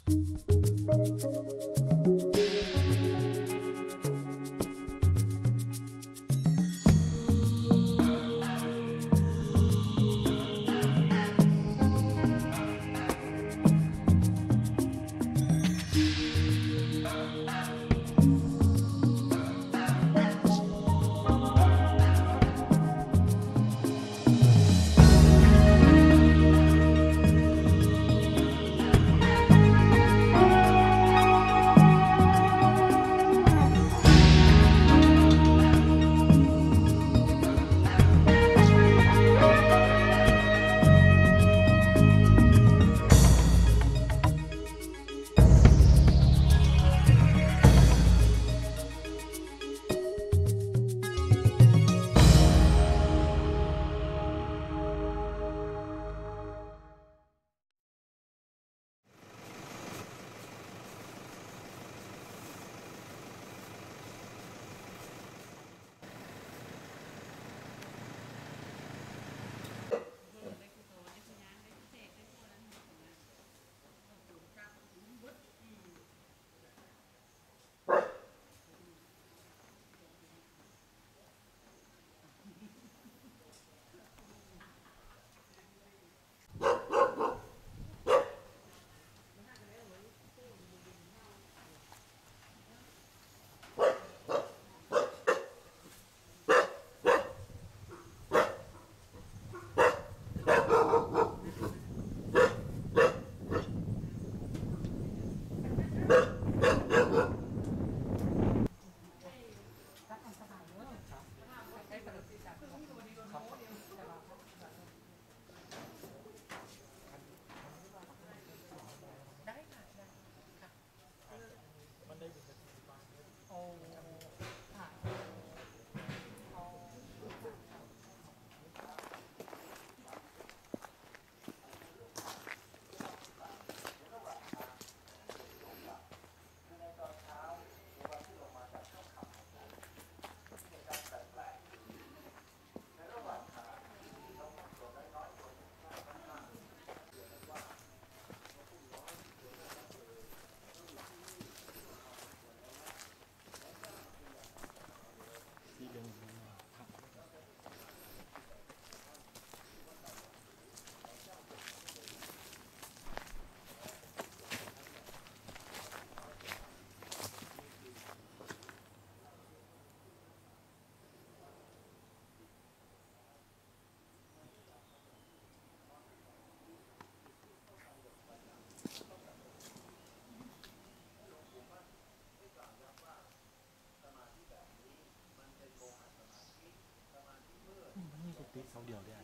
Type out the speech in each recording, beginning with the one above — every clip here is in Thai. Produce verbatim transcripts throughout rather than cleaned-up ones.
ติดเสาเดียวได้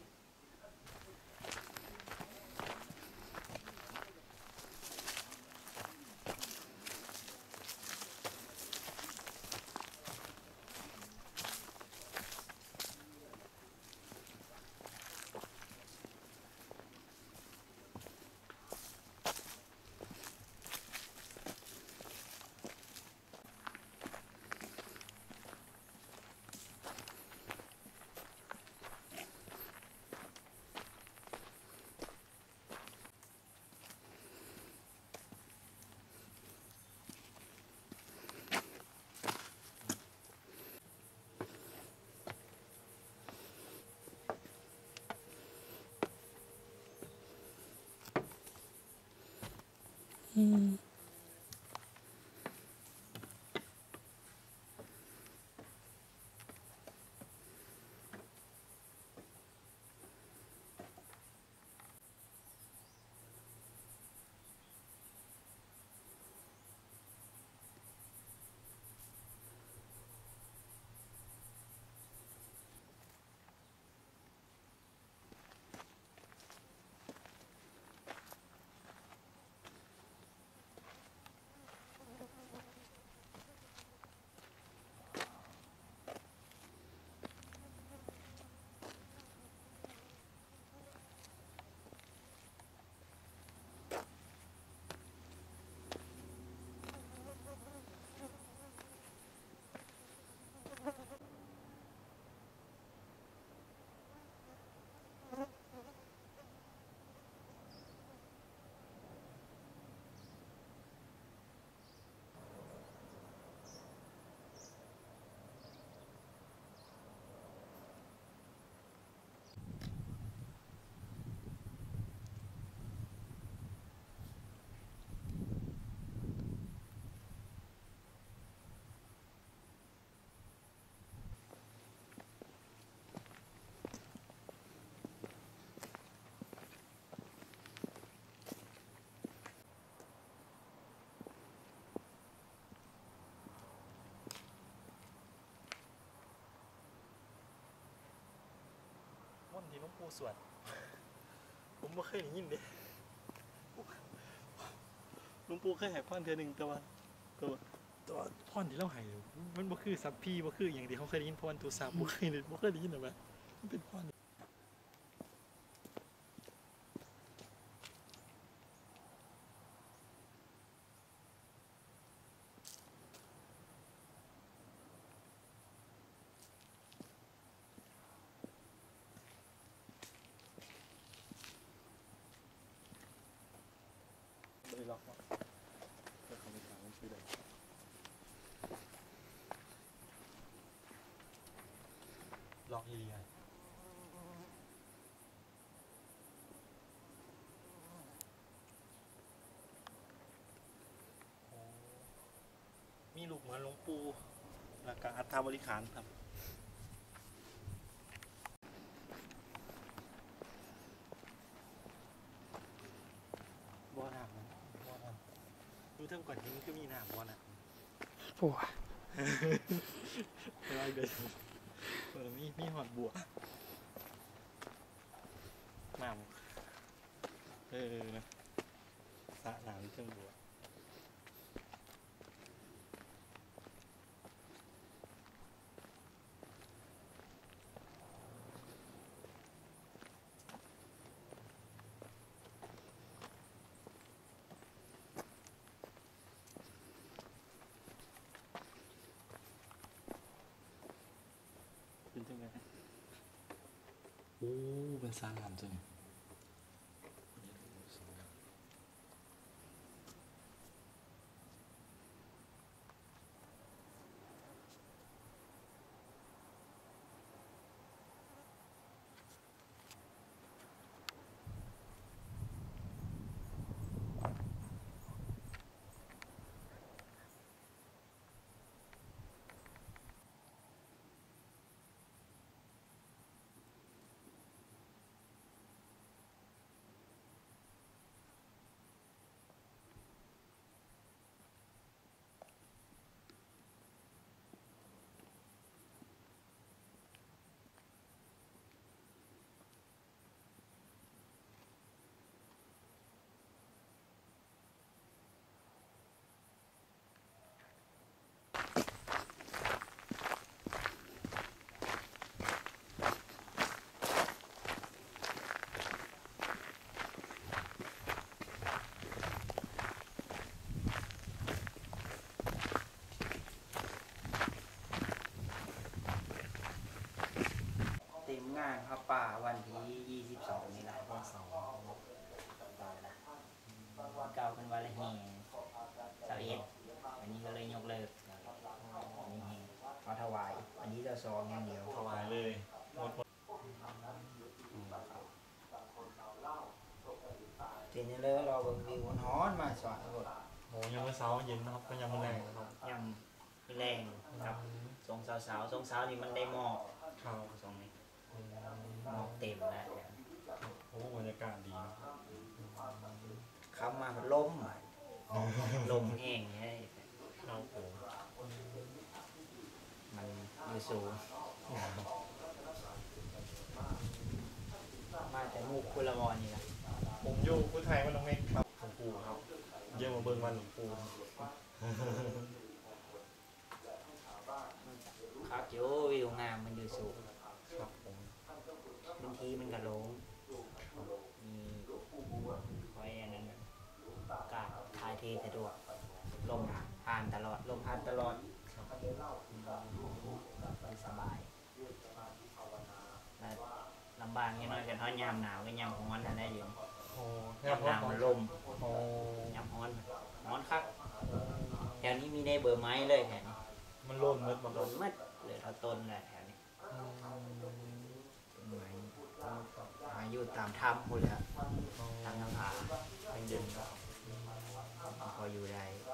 อืมปู่สวดผมไม่เคยได้ยินเด้หลวงปู่เคยให้พรเทื่อหนึ่งแต่ว่าแต่ว่าแต่ว่าพรที่เราให้มันบ่คือสัพพีบ่คืออย่างที่เขาเคยได้ยินพรตุสาบ่เคยได้บ่เคยได้ยินหรอกว่ามันเป็นพรบ่ได้ล็อกเนาะแล้วเขาไม่ถามมันคือใดล็อกอีหลีไงมีลูกเหมือนหลวงปู่แล้วก็อัฐบริขารครับบ่อน้ำนะบ่อน้ำดูเท่าก่อนที่มันก็มีน้ำบ่อน้ำปัวไปไล่เดินเออมีมีหอดบัวน้ำเออนะสระน้ำเครื่องบัวเป็นจังไงโอ้เป็นสระน้ำจังเต็มงานครับป่าวันที่ยี่สิบสองนี่แหละวันเสาร์เก่าเป็นวันละแห่เสาร์เอ็ดวันนี้ก็เลยยกเลิกวันนี้แห่เอาถวายวันนี้เราซองอย่างเดียวถวายเลยหมดหมดเจนนี่เลยเราเบิ่งวิวมันฮ้อนมาสอนรถโอ้ยังวันเสาร์เย็นนะครับก็ยังวันแรงนะครับยำแรงครับทรงสาวสาวทรงสาวนี่มันได้หมอกข้าวทรงนี้หมอกเต็มแล้วโอ้บรรยากาศดีนะเข้ามาล้มลมแห้งไงครับผมมันอยู่สูงมาแต่มุกคุละวอนนี่แหละผมอยู่พุทธไทยวันน้องเมฆครับหลวงปู่ครับเยี่ยมมาเบิ่งวันหลวงปู่ครับอยู่วิวงามมันอยู่สูงครับผมบางทีมันก็ลงมีคอยอันนั้นอากาศถ่ายเทสะดวกลมผ่านตลอดลมผ่านตลอดสบายลำบากนิดหน่อยกันเพราะยามหนาวกับยามร้อนนั่นได้อยู่โอ้ยามหนาวมันลมโอ้ยามร้อนร้อนคักแถวนี้มีในเบอร์ไม้เลยแถวนี้มันร่นมืดมันต้ร่นนมัดเหลือเท่าต้นแหละแถวนี้ต้นไม้มาอยู่ตามถ้ำพูดเลยครับทางน้ำผาเย็นครับพออยู่ได้ค